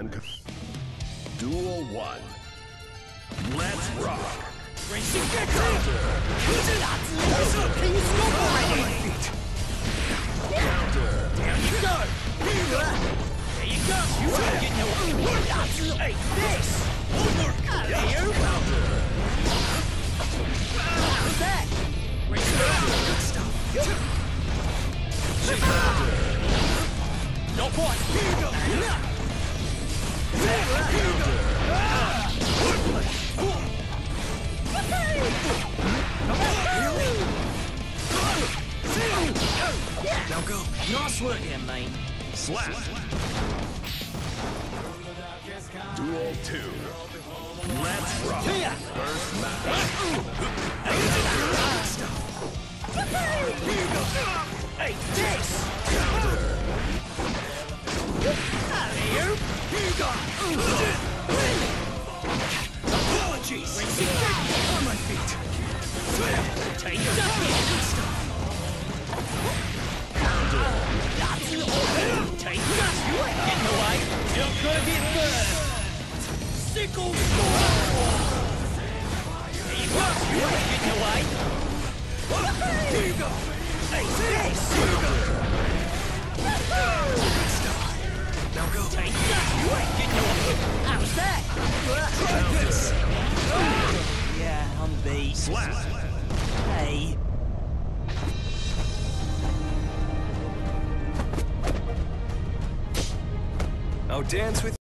and Duel 1. Let's rock. Counter. Can you stop already? Counter. There you go. There you go. You won't get no. Hey, this. Here. Counter. How's that? Good stuff. Counter. No point. Here you go. Now go. Nice work there, man. Slap. Duel 2. Let's rock. Here. First match. Here you go. Hey, this. Counter. Out of here. Here you go. Apologies. On my feet. Take that. Take that. Get in the way. You're gonna get burned. Sickle storm. There you go. You ain't getting away. Here you go. Hey, this. Here you go. Now go. Take that. You ain't getting away. How's that? Try this. Yeah, I'm beat. Slap. Hey. I'll dance with